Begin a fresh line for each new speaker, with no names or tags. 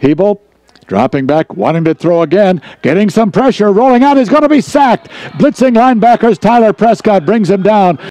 Hebel dropping back, wanting to throw again, getting some pressure, rolling out, is going to be sacked. Blitzing linebackers, Tyler Prescott brings him down.